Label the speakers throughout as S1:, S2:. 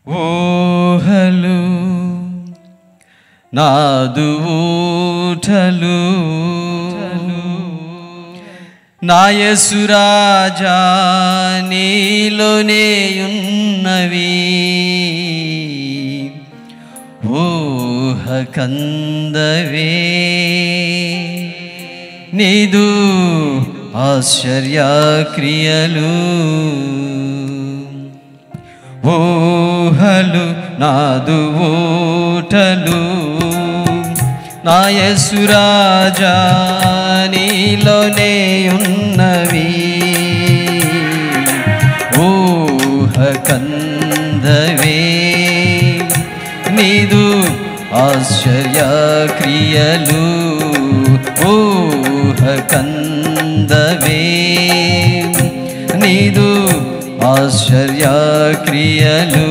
S1: ఊహలు నాదు ఊటలు నా యేసు రాజా నీలోనే ఉన్నవి. ఊహ కందవే నీదు ఆశ్చర్య క్రియలు. ఊహలు నాదు ఊటలు నా యేసు రాజా నీలోనే ఉన్నవి. ఊహ కందవే నీదు ఆశ్చర్య క్రియలు. ఊహ కందవే నీదు ఆశ్చర్య క్రియలు.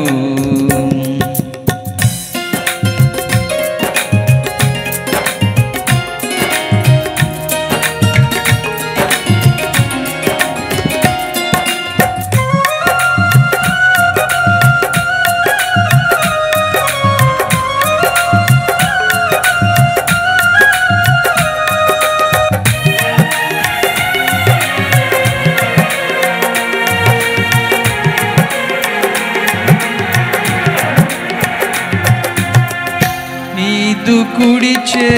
S1: కుడి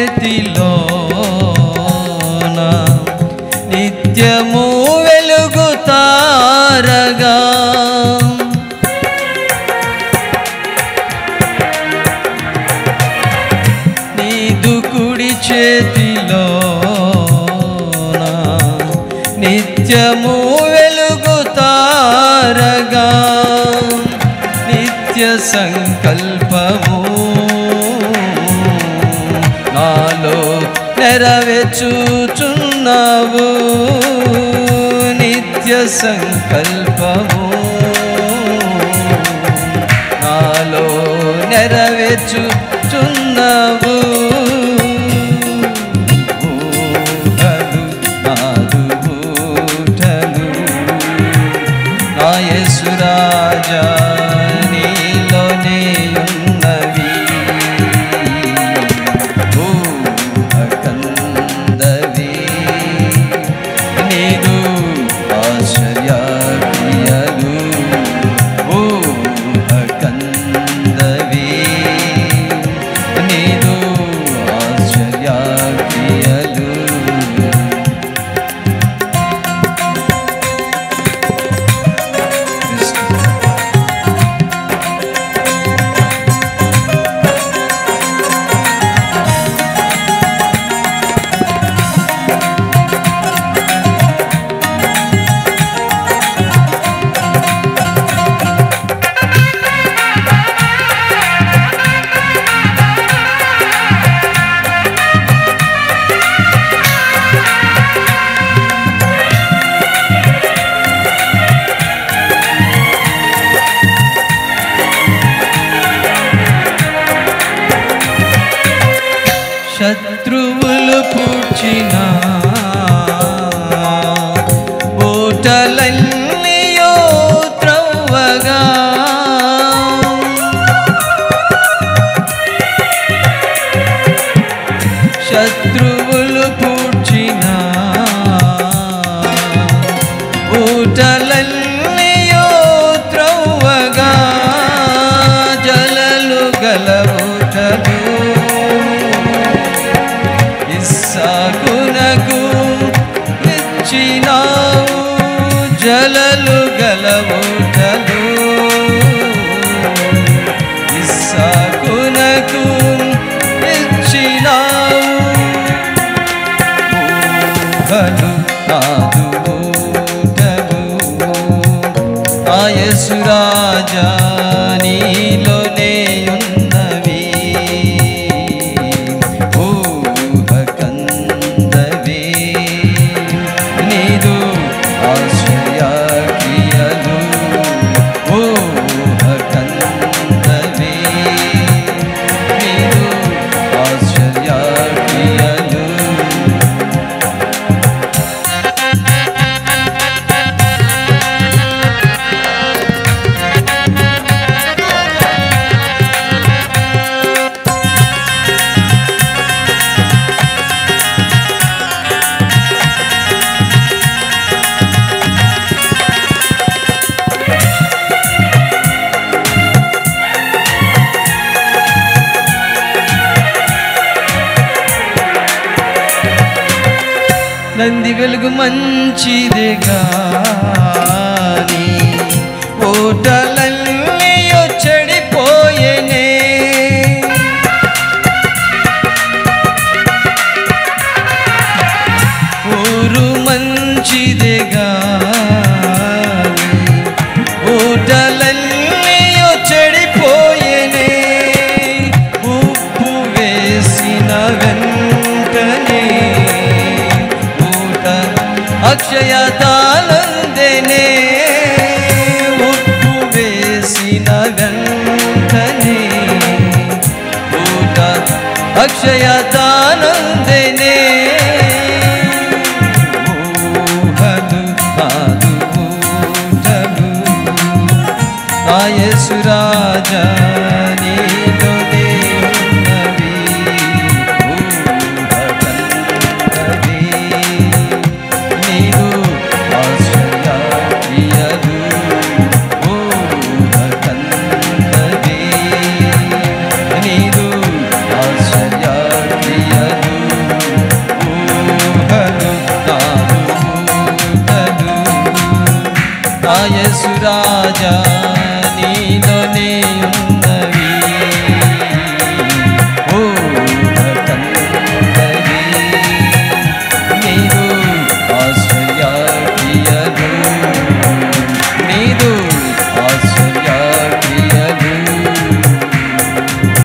S1: చేతిలోన నిత్యము వెలుగుతారగా నీదు కుడి చేతిలోన నిత్యము వెలుగుతారగా నిత్య సంకల్పము నాలో నెరవేర్చుచున్నావు. నిత్య సంకల్పము నాలో నెరవేర్చుచున్నావు. ఊహలు నాదు ఊటలు నా యేసు రాజా నీలోనే ఉన్నవి. నీదు ఆశ్చర్య క్రియలు. ఊహ కందవే నీదు ఆశ్చర్య క్రియలు. శత్రువులు పూడ్చిన ఊటలన్నీయో త్రవ్వగా శత్రువులు పూడ్చిన ఊటలన్నీయో త్రవ్వగా జలలు గల ఊటలు ఇస్సాకునకు ఇచ్చినావు. జలలు గల ఊటలు ఇస్సాకునకు ఇచ్చినావు. ఊహలు నాదు ఊటలు నా యేసు రాజా నీలోనే ఉన్నవి. నీదు ఆశ్చర్య క్రియలు. నంది వెలుగు మంచిదే గాని ఓటలన్నీయో చెడిపోయేనే. ఊరు మంచిదే గాని ఓటలన్నీయో చెడిపోయేనే. ఉప్పు వేసిన వెంటనే ఊట అక్షయతానందేనే. ఉప్పు వేసిన వెంటనే ఊట అక్షయతానందేనే. ఊహలు కాదు ఊటలు ఆ యేసు రాజా నీలోనే